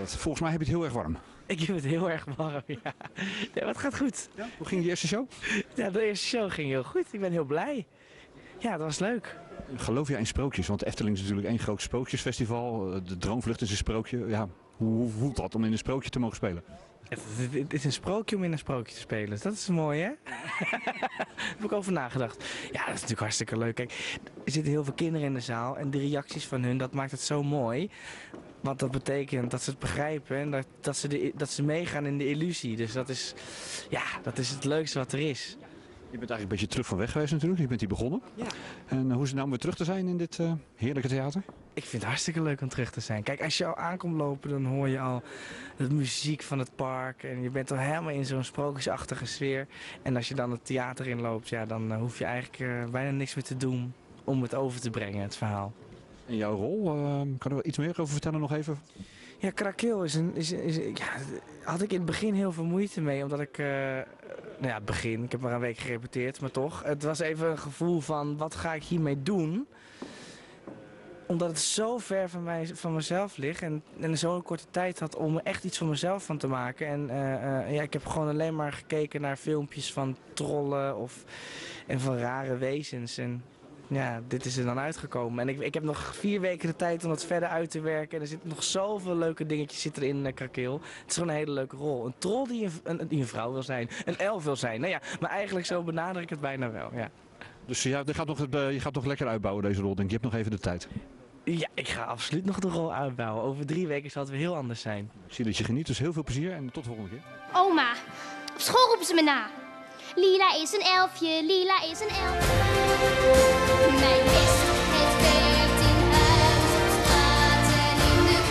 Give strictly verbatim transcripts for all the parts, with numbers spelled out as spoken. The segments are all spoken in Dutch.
Want volgens mij heb je het heel erg warm. Ik heb het heel erg warm, ja. Nee, maar het gaat goed. Ja? Hoe ging je eerste show? Ja, de eerste show ging heel goed. Ik ben heel blij. Ja, dat was leuk. Geloof jij in sprookjes? Want de Efteling is natuurlijk één groot sprookjesfestival. De Droomvlucht is een sprookje. Ja, hoe, hoe voelt dat om in een sprookje te mogen spelen? Het, het, het is een sprookje om in een sprookje te spelen. Dat is mooi, hè? Daar heb ik over nagedacht. Ja, dat is natuurlijk hartstikke leuk. Kijk, er zitten heel veel kinderen in de zaal en de reacties van hun, dat maakt het zo mooi. Want dat betekent dat ze het begrijpen en dat, dat, ze de, dat ze meegaan in de illusie. Dus dat is, ja, dat is het leukste wat er is. Je bent eigenlijk een beetje terug van weg geweest natuurlijk. Je bent hier begonnen. Ja. En hoe is het nou om weer terug te zijn in dit uh, heerlijke theater? Ik vind het hartstikke leuk om terug te zijn. Kijk, als je al aankomt lopen, dan hoor je al de muziek van het park. En je bent al helemaal in zo'n sprookjesachtige sfeer. En als je dan het theater inloopt, ja, dan uh, hoef je eigenlijk uh, bijna niks meer te doen om het over te brengen, het verhaal. En jouw rol, uh, kan je er wel iets meer over vertellen nog even? Ja, Krakeel is een, is, is, ja, had ik in het begin heel veel moeite mee, omdat ik, uh, nou ja, het begin, ik heb maar een week gerepeteerd, maar toch. Het was even een gevoel van, wat ga ik hiermee doen? Omdat het zo ver van, mij, van mezelf ligt en, en zo'n korte tijd had om er echt iets van mezelf van te maken. En uh, uh, ja, ik heb gewoon alleen maar gekeken naar filmpjes van trollen of, en van rare wezens. En ja, dit is er dan uitgekomen. En ik, ik heb nog vier weken de tijd om het verder uit te werken. En er zitten nog zoveel leuke dingetjes zitten in uh, Krakeel. Het is gewoon een hele leuke rol. Een troll die een, een, die een vrouw wil zijn. Een elf wil zijn. Nou ja, maar eigenlijk zo benader ik het bijna wel, ja. Dus ja, je, gaat nog, je gaat nog lekker uitbouwen deze rol, denk ik. Je hebt nog even de tijd. Ja, ik ga absoluut nog de rol uitbouwen. Over drie weken zal het weer heel anders zijn. Ik zie dat je geniet, dus heel veel plezier en tot de volgende keer. Oma, op school roepen ze me na. Lila is een elfje, Lila is een elfje. Mijn best, het werkt in huis, op straat en in de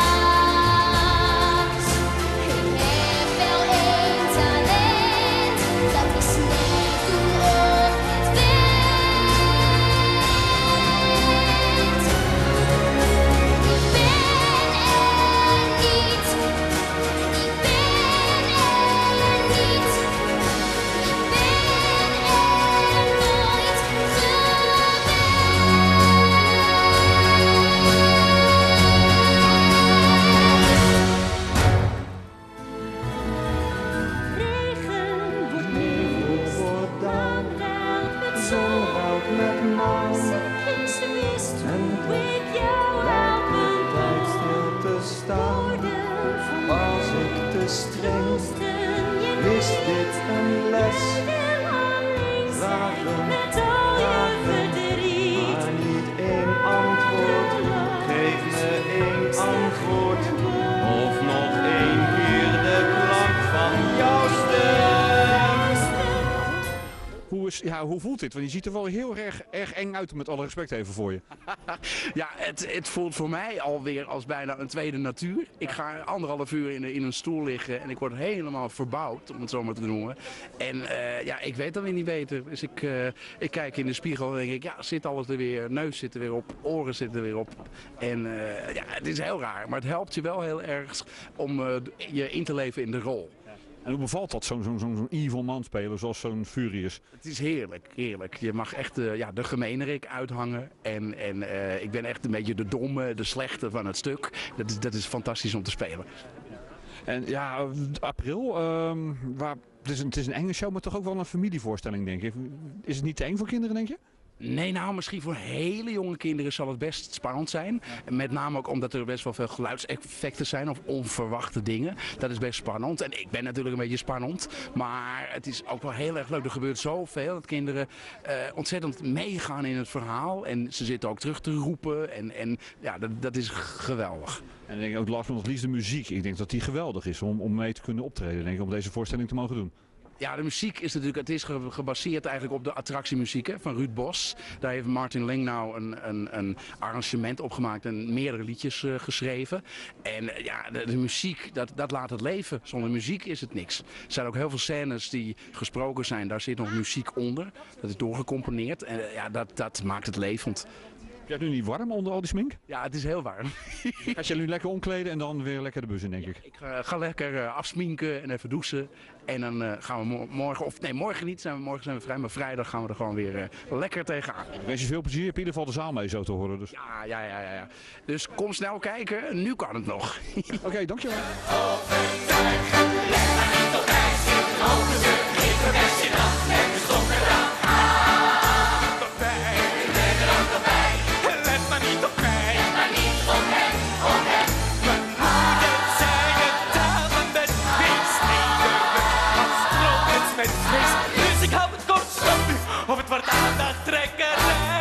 klas. Ik heb wel één talent, dat is net doen of het werkt. Ik ben er niet, ik ben er niet. Ik ben er nooit Regen wordt nevel, wordt dan met zon houdt met man. Is wist hoe ik jou helpen kan. Stil te staan, was ik te streng. Is dit een les? Waarom met al je verdriet? Maar niet één antwoord. Geef me één antwoord. Of nog één keer de klank van jouw stem. Hoe, is, ja, hoe voelt dit? Want je ziet er wel heel erg, erg eng uit, met alle respect even voor je. Ja, het, het voelt voor mij alweer als bijna een tweede natuur. Ik ga anderhalf uur in, in een stoel liggen en ik word helemaal verbouwd, om het zo maar te noemen. En uh, ja, ik weet dat weer niet beter. Dus ik, uh, ik kijk in de spiegel en denk ik, ja, zit alles er weer, neus zit er weer op, oren zitten er weer op. En uh, ja, het is heel raar, maar het helpt je wel heel erg om uh, je in te leven in de rol. En hoe bevalt dat, zo'n zo'n zo'n evil man spelen zoals zo'n Furious? Het is heerlijk, heerlijk. Je mag echt uh, ja, de gemeenerik uithangen. En, en uh, ik ben echt een beetje de domme, de slechte van het stuk. Dat is, dat is fantastisch om te spelen. En ja, april, um, waar, het, is een, het is een enge show, maar toch ook wel een familievoorstelling, denk ik. Is het niet te eng voor kinderen, denk je? Nee, nou misschien voor hele jonge kinderen zal het best spannend zijn. Ja. Met name ook omdat er best wel veel geluidseffecten zijn of onverwachte dingen. Dat is best spannend. En ik ben natuurlijk een beetje spannend. Maar het is ook wel heel erg leuk. Er gebeurt zoveel dat kinderen uh, ontzettend meegaan in het verhaal. En ze zitten ook terug te roepen. En, en ja, dat, dat is geweldig. En ik denk ook last but not least de muziek. Ik denk dat die geweldig is om, om mee te kunnen optreden. Denk ik, om deze voorstelling te mogen doen. Ja, de muziek is natuurlijk, het is gebaseerd eigenlijk op de attractiemuziek hè, van Ruud Bos. Daar heeft Martin Lingnau een, een, een arrangement op gemaakt en meerdere liedjes uh, geschreven. En uh, ja, de, de muziek, dat, dat laat het leven. Zonder muziek is het niks. Er zijn ook heel veel scènes die gesproken zijn, daar zit nog muziek onder. Dat is doorgecomponeerd en uh, ja, dat, dat maakt het levend. Jij het nu niet warm onder al die smink? Ja, het is heel warm. Ga je nu lekker omkleden en dan weer lekker de bus in, denk ik. Ik uh, ga lekker uh, afsminken en even douchen. En dan uh, gaan we mo morgen, of nee, morgen niet, zijn we, morgen zijn we vrij, maar vrijdag gaan we er gewoon weer uh, lekker tegenaan. Ik wens je veel plezier. Je hebt in ieder geval de zaal mee zo te horen. Dus. Ja, ja, ja, ja, ja. Dus kom snel kijken, nu kan het nog. Oké, okay, dankjewel. Dus ik hou het kort, stop nu, of het wordt aandachttrekkerij.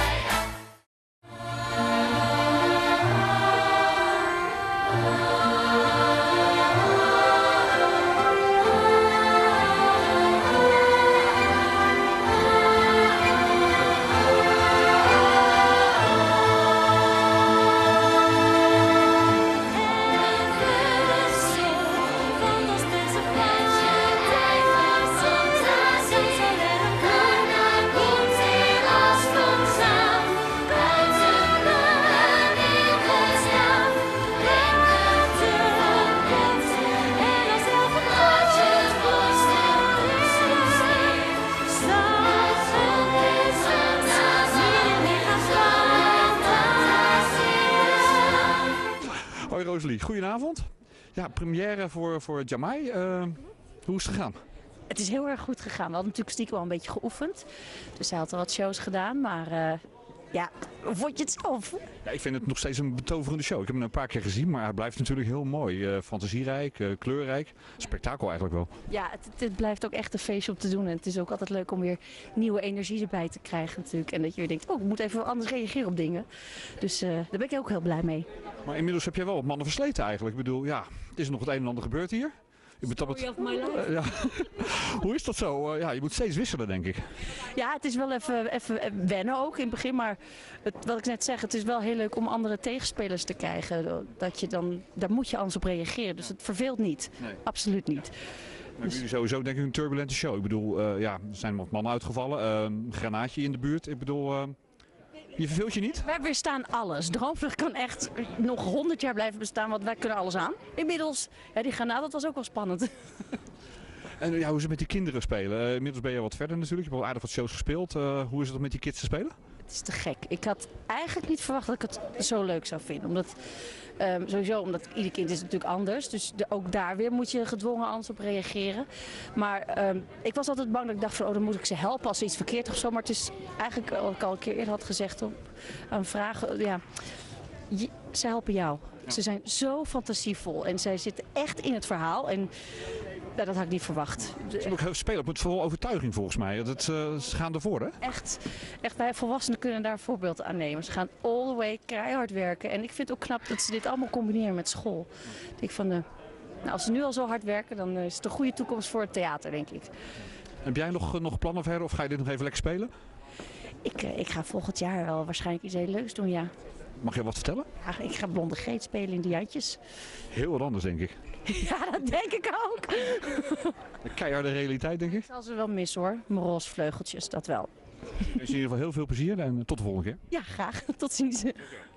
Hoi Rosalie, goedenavond. Ja, première voor, voor Jamai. Uh, hoe is het gegaan? Het is heel erg goed gegaan. We hadden natuurlijk stiekem al een beetje geoefend. Dus hij had al wat shows gedaan, maar uh, ja, hoe vond je het zelf? Ja, ik vind het nog steeds een betoverende show. Ik heb hem een paar keer gezien, maar hij blijft natuurlijk heel mooi. Uh, fantasierijk, uh, kleurrijk, spektakel eigenlijk wel. Ja, het, het blijft ook echt een feestje om te doen. En het is ook altijd leuk om weer nieuwe energie erbij te krijgen natuurlijk. En dat je weer denkt, oh, ik moet even anders reageren op dingen. Dus uh, daar ben ik ook heel blij mee. Maar inmiddels heb jij wel wat mannen versleten eigenlijk. Ik bedoel, ja, het is nog het een en ander gebeurd hier. Je bent Story of my life. Uh, ja. Hoe is dat zo? Uh, ja, je moet steeds wisselen, denk ik. Ja, het is wel even, even wennen ook in het begin. Maar het, wat ik net zeg, het is wel heel leuk om andere tegenspelers te krijgen. Dat je dan, daar moet je anders op reageren. Dus het verveelt niet. Nee. Absoluut niet. Maar jullie sowieso denk ik een turbulente show. Ik bedoel, uh, ja, er zijn wat mannen uitgevallen. Uh, een granaatje in de buurt. Ik bedoel... Uh... Je verveelt je niet? Wij weerstaan alles. Droomvlucht kan echt nog honderd jaar blijven bestaan, want wij kunnen alles aan. Inmiddels, ja, die granaat, dat was ook wel spannend. En ja, hoe is het met die kinderen spelen? Uh, inmiddels ben je wat verder natuurlijk. Je hebt al aardig wat shows gespeeld. Uh, hoe is het om met die kids te spelen? Het is te gek. Ik had eigenlijk niet verwacht dat ik het zo leuk zou vinden. Omdat, um, sowieso, omdat ieder kind is natuurlijk anders. Dus de, ook daar weer moet je gedwongen anders op reageren. Maar um, ik was altijd bang dat ik dacht van, oh, dan moet ik ze helpen als ze iets verkeerd of zo. Maar het is eigenlijk, wat ik al een keer eerder had gezegd op een vraag, ja, je, ze helpen jou. Ja. Ze zijn zo fantasievol en zij zitten echt in het verhaal. En ja, dat had ik niet verwacht. Ze ook spelen met vooral overtuiging volgens mij. Dat, uh, ze gaan ervoor, hè? Echt, echt, wij volwassenen kunnen daar voorbeeld aan nemen. Ze gaan all the way keihard werken. En ik vind het ook knap dat ze dit allemaal combineren met school. Ik denk van, uh, nou, als ze nu al zo hard werken, dan is het een goede toekomst voor het theater, denk ik. Heb jij nog, nog plannen verder of ga je dit nog even lekker spelen? Ik, uh, ik ga volgend jaar wel waarschijnlijk iets heel leuks doen, ja. Mag je wat vertellen? Ja, ik ga Blonde Greet spelen in de Jantjes. Heel wat anders, denk ik. Ja, dat denk ik ook. Een keiharde realiteit, denk ik. Ik zal ze wel missen, hoor. Mijn roze vleugeltjes, dat wel. Ik wens je in ieder geval heel veel plezier en tot de volgende keer. Ja, graag. Tot ziens.